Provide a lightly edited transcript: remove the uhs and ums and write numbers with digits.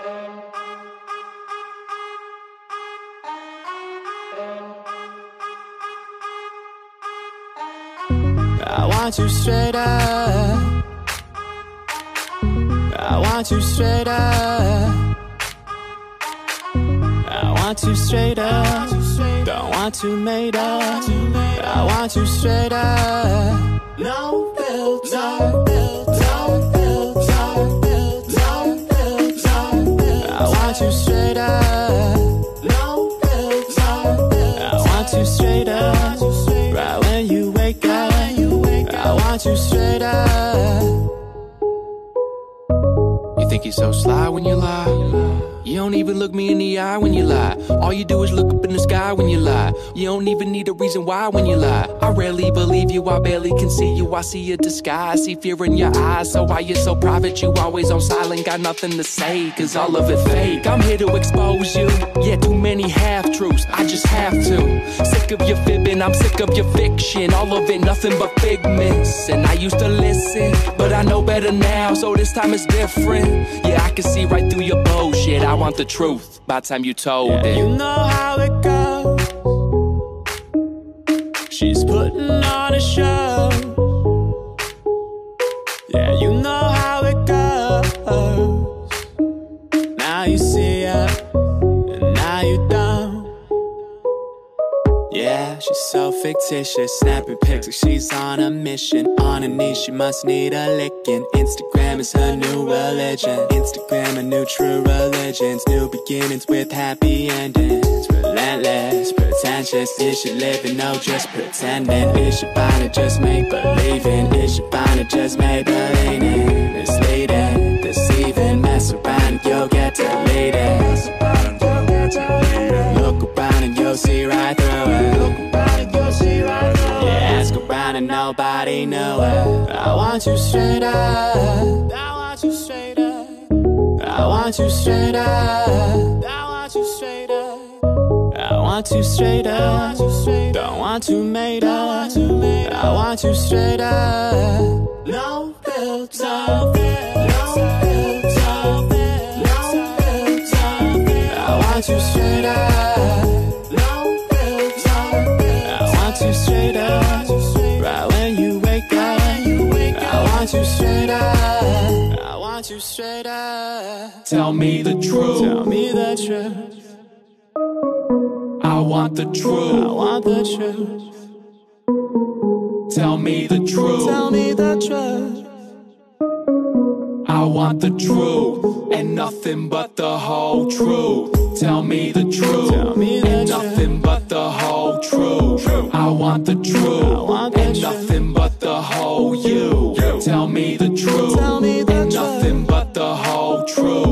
I want you straight up. I want you straight up. I want you straight up. Don't want you made up. I want you straight up. No filter. No filter. I want you straight up. No filter. I want you straight up. Right when you wake up. I want you straight up. You think you're so sly when you lie? You don't even look me in the eye when you lie. All you do is look up in the sky when you lie. You don't even need a reason why when you lie. I rarely believe you, I barely can see you. I see a disguise, see fear in your eyes. So why you so private, you always on silent. Got nothing to say, cause all of it fake. I'm here to expose you, yeah, too many half-truths, I just have to. Sick of your fibbing, I'm sick of your fiction. All of it, nothing but figments. And I used to listen, but I know better now, so this time it's different. Yeah, I can see right through your bullshit. I want the truth by the time you told it. You know how it goes. She's putting on a show. Yeah, you know how it goes. Now you see her, and now you don't. Yeah, she's so fictitious, snapping pics like she's on a mission. On her knees, she must need a licking. Instagram is her new religion. Instagram, a new true religion. New beginnings with happy endings. Relentless, pretentious. Is she living? No, just pretending. Is she bound to just make believing? Is she bound to just make believing? Misleading, deceiving. Mess around and you'll get deleted. Mess around and you'll get deleted. Look around and you'll see right through it. Yeah, ask around and nobody knew it. I want you straight up. I want you straight up. I want you straight up. I want you straight up. I want you straight up. Don't want you made up. I want you straight up. No filter. No filter. I want you straight up. Straight up, right when you wake up. I want you straight up. I want you straight up. Tell me the truth. Tell me the truth. I want the truth. I want the truth. Tell me the truth. Tell me the truth. I want the truth and nothing but the whole truth. Tell me the truth. Tell me the and nothing but the whole truth. I want the truth and nothing but the whole you. Tell me the truth Tell me the and truth. nothing but the whole truth.